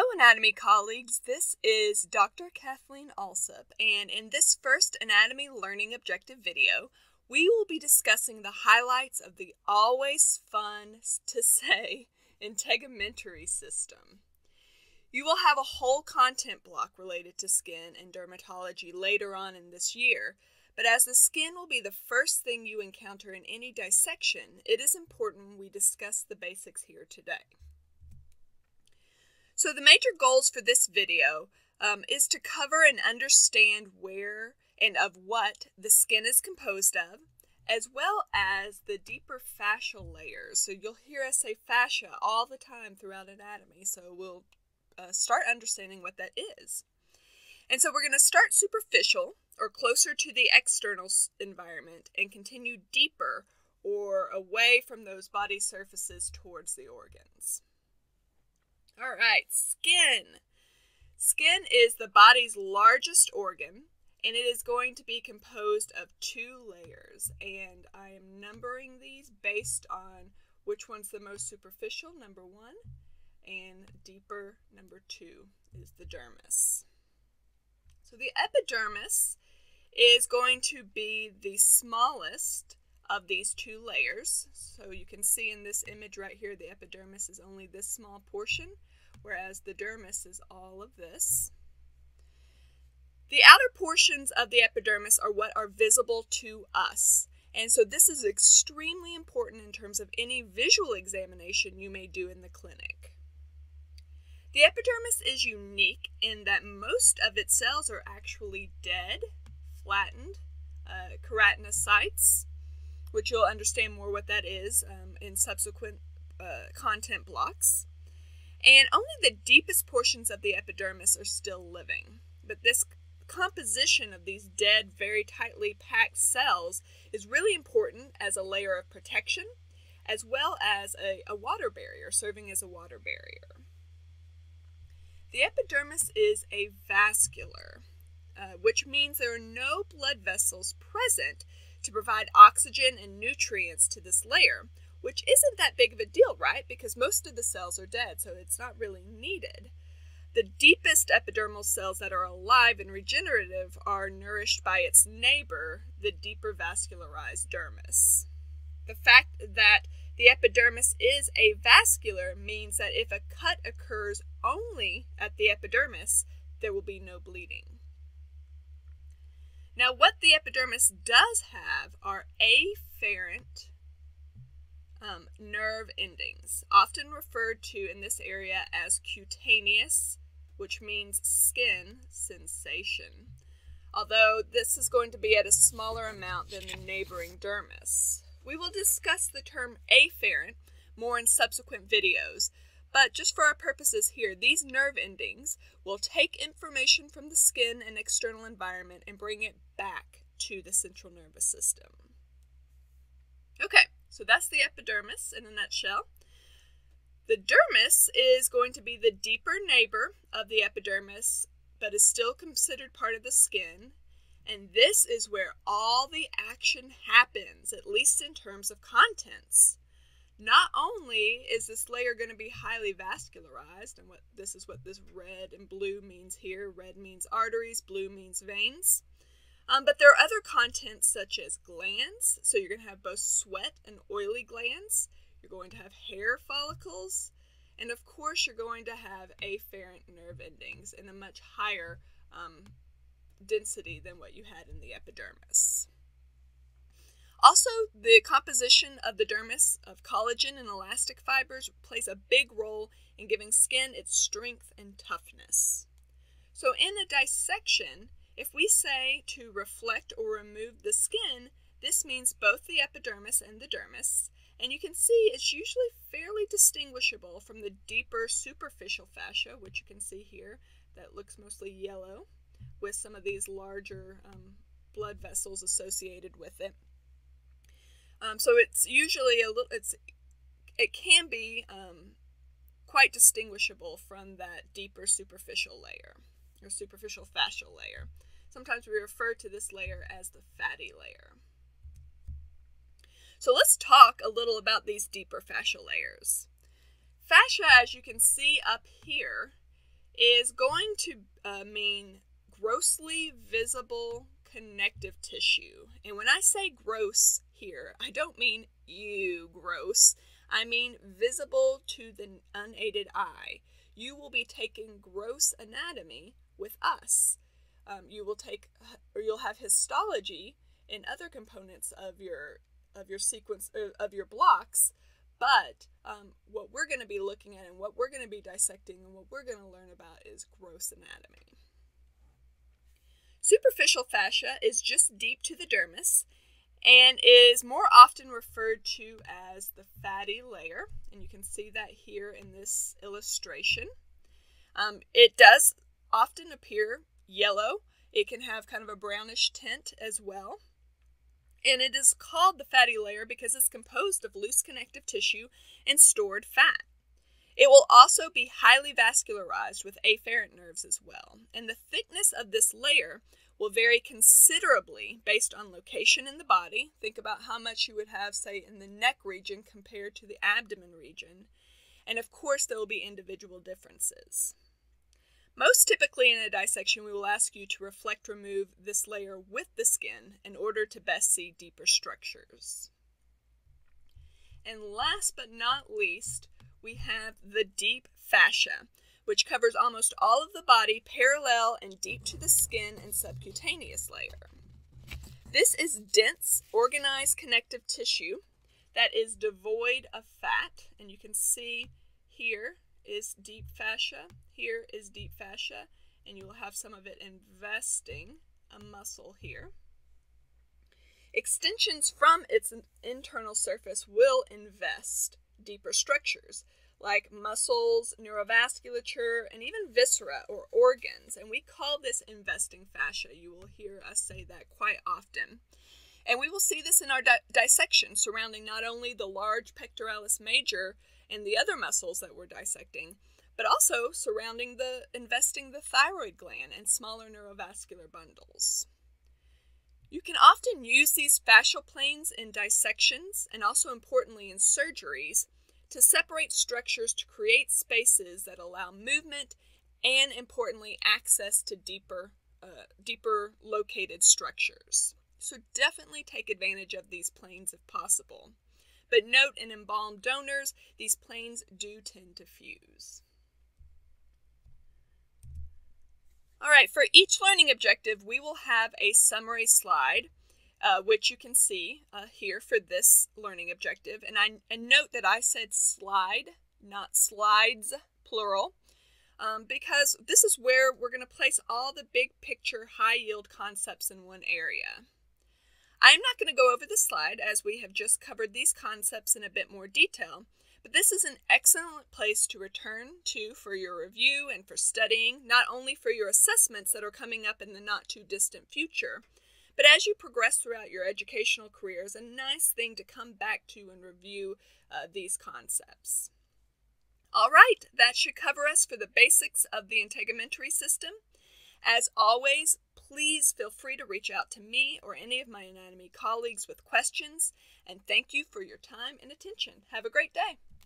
anatomy colleagues, this is Dr. Kathleen Alsup, and in this first anatomy learning objective video, we will be discussing the highlights of the always fun to say integumentary system. You will have a whole content block related to skin and dermatology later on in this year, but as the skin will be the first thing you encounter in any dissection, it is important we discuss the basics here today. So the major goals for this video is to cover and understand where and of what the skin is composed of, as well as the deeper fascial layers. So you'll hear us say fascia all the time throughout anatomy, so we'll start understanding what that is. And so we're going to start superficial, or closer to the external environment, and continue deeper or away from those body surfaces towards the organs. All right, skin. Skin is the body's largest organ, and it is going to be composed of two layers. And I am numbering these based on which one's the most superficial, number 1, and deeper, number 2, is the dermis. So the epidermis is going to be the smallest of these two layers. So you can see in this image right here, the epidermis is only this small portion, whereas the dermis is all of this. The outer portions of the epidermis are what are visible to us. And so this is extremely important in terms of any visual examination you may do in the clinic. The epidermis is unique in that most of its cells are actually dead, flattened, keratinocytes, which you'll understand more what that is in subsequent content blocks. And only the deepest portions of the epidermis are still living. But this composition of these dead, very tightly packed cells is really important as a layer of protection, as well as a water barrier, serving as a water barrier. The epidermis is avascular, which means there are no blood vessels present to provide oxygen and nutrients to this layer, which isn't that big of a deal, right? Because most of the cells are dead, so it's not really needed. The deepest epidermal cells that are alive and regenerative are nourished by its neighbor, the deeper vascularized dermis. The fact that the epidermis is avascular means that if a cut occurs only at the epidermis, there will be no bleeding. Now, what the epidermis does have are afferent nerve endings, often referred to in this area as cutaneous, which means skin sensation, although this is going to be at a smaller amount than the neighboring dermis. We will discuss the term afferent more in subsequent videos, but just for our purposes here, these nerve endings will take information from the skin and external environment and bring it back to the central nervous system. Okay, so that's the epidermis in a nutshell. The dermis is going to be the deeper neighbor of the epidermis, but is still considered part of the skin. And this is where all the action happens, at least in terms of contents. Not only is this layer going to be highly vascularized, and this is what this red and blue means here. Red means arteries, blue means veins. But there are other contents such as glands. So you're going to have both sweat and oily glands. You're going to have hair follicles. And of course, you're going to have afferent nerve endings in a much higher density than what you had in the epidermis. Also, the composition of the dermis of collagen and elastic fibers plays a big role in giving skin its strength and toughness. So in a dissection, if we say to reflect or remove the skin, this means both the epidermis and the dermis, and you can see it's usually fairly distinguishable from the deeper superficial fascia, which you can see here, that looks mostly yellow, with some of these larger blood vessels associated with it. So it's usually it can be quite distinguishable from that deeper superficial layer, or superficial fascial layer. Sometimes we refer to this layer as the fatty layer. So let's talk a little about these deeper fascial layers. Fascia, as you can see up here, is going to mean grossly visible connective tissue. And when I say gross here, I don't mean ew gross. I mean visible to the unaided eye. You will be taking gross anatomy with us. You'll have histology and other components of your sequence of your blocks. But what we're going to be looking at and what we're going to be dissecting and what we're going to learn about is gross anatomy. Superficial fascia is just deep to the dermis and is more often referred to as the fatty layer. And you can see that here in this illustration. It does often appear yellow. It can have kind of a brownish tint as well. And it is called the fatty layer because it's composed of loose connective tissue and stored fat. It will also be highly vascularized with afferent nerves as well. And the thickness of this layer will vary considerably based on location in the body. Think about how much you would have, say, in the neck region compared to the abdomen region. And of course, there will be individual differences. Most typically in a dissection, we will ask you to remove this layer with the skin in order to best see deeper structures. And last but not least, we have the deep fascia, which covers almost all of the body parallel and deep to the skin and subcutaneous layer. This is dense, organized connective tissue that is devoid of fat, and you can see here is deep fascia, here is deep fascia, and you will have some of it investing a muscle here. Extensions from its internal surface will invest deeper structures like muscles, neurovasculature, and even viscera or organs, and we call this investing fascia. You will hear us say that quite often. And we will see this in our dissection surrounding not only the large pectoralis major and the other muscles that we're dissecting, but also surrounding investing the thyroid gland and smaller neurovascular bundles. You can often use these fascial planes in dissections and also importantly in surgeries to separate structures to create spaces that allow movement and importantly access to deeper located structures. So definitely take advantage of these planes if possible. But note in embalmed donors, these planes do tend to fuse. All right, for each learning objective, we will have a summary slide, which you can see here for this learning objective. And note that I said slide, not slides, plural, because this is where we're going to place all the big picture, high-yield concepts in one area. I'm not going to go over this slide as we have just covered these concepts in a bit more detail, but this is an excellent place to return to for your review and for studying, not only for your assessments that are coming up in the not too distant future, but as you progress throughout your educational career is a nice thing to come back to and review these concepts. All right, that should cover us for the basics of the integumentary system. As always, please feel free to reach out to me or any of my anatomy colleagues with questions, and thank you for your time and attention. Have a great day.